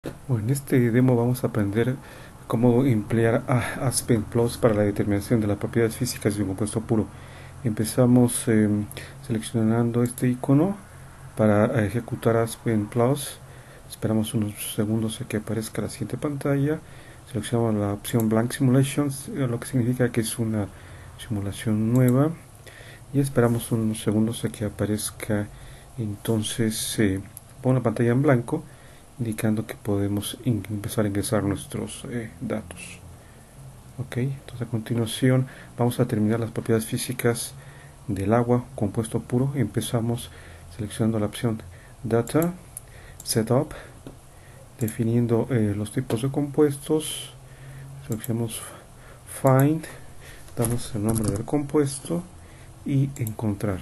Bueno, en este demo vamos a aprender cómo emplear Aspen Plus para la determinación de las propiedades físicas de un compuesto puro. Empezamos seleccionando este icono para ejecutar Aspen Plus. Esperamos unos segundos a que aparezca la siguiente pantalla. Seleccionamos la opción Blank Simulations, lo que significa que es una simulación nueva. Y esperamos unos segundos a que aparezca entonces una pantalla en blanco indicando que podemos empezar a ingresar nuestros datos. Ok, entonces a continuación vamos a terminar las propiedades físicas del agua compuesto puro. Empezamos seleccionando la opción Data, Setup, definiendo los tipos de compuestos. Seleccionamos Find, damos el nombre del compuesto y Encontrar.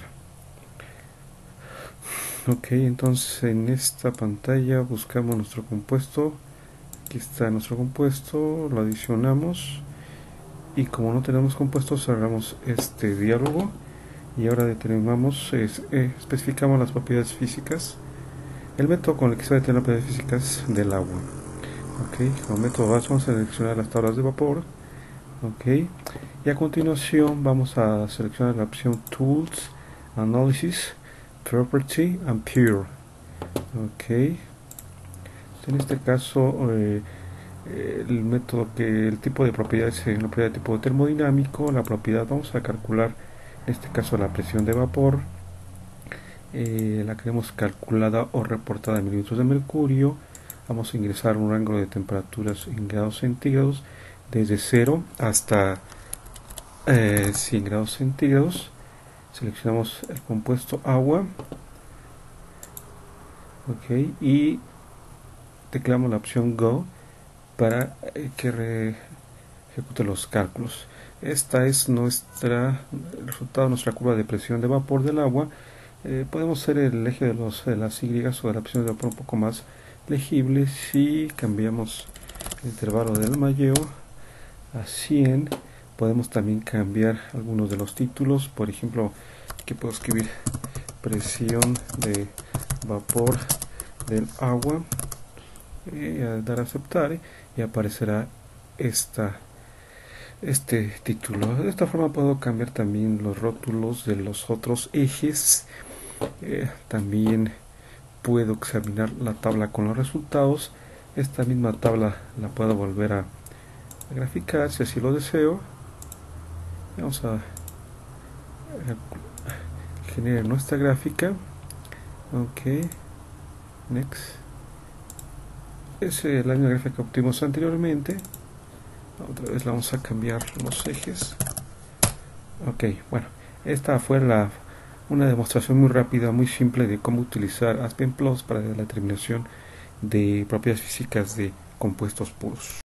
Ok, entonces en esta pantalla buscamos nuestro compuesto. Aquí está nuestro compuesto, lo adicionamos y como no tenemos compuesto cerramos este diálogo y ahora determinamos, especificamos las propiedades físicas, el método con el que se va a determinar las propiedades físicas del agua. Ok, como método base vamos a seleccionar las tablas de vapor. Ok, y a continuación vamos a seleccionar la opción Tools, Analysis, Property and Pure. Ok, en este caso el método el tipo de propiedad es una propiedad de tipo termodinámico. La propiedad vamos a calcular en este caso la presión de vapor, la queremos calculada o reportada en mililitros de mercurio. Vamos a ingresar un rango de temperaturas en grados centígrados desde 0 hasta 100 grados centígrados. Seleccionamos el compuesto agua, ok, y tecleamos la opción Go para que ejecute los cálculos. Esta es el resultado de nuestra curva de presión de vapor del agua. Podemos hacer el eje de las Y o de la presión de vapor un poco más legible si cambiamos el intervalo del mayor a 100. Podemos también cambiar algunos de los títulos. Por ejemplo, aquí puedo escribir presión de vapor del agua, dar a aceptar y aparecerá este título. De esta forma puedo cambiar también los rótulos de los otros ejes. También puedo examinar la tabla con los resultados. Esta misma tabla la puedo volver a graficar si así lo deseo. Vamos a generar nuestra gráfica. Ok, next. Es la misma gráfica que obtuvimos anteriormente. Otra vez vamos a cambiar los ejes. Ok, bueno, esta fue una demostración muy rápida, muy simple de cómo utilizar Aspen Plus para la determinación de propiedades físicas de compuestos puros.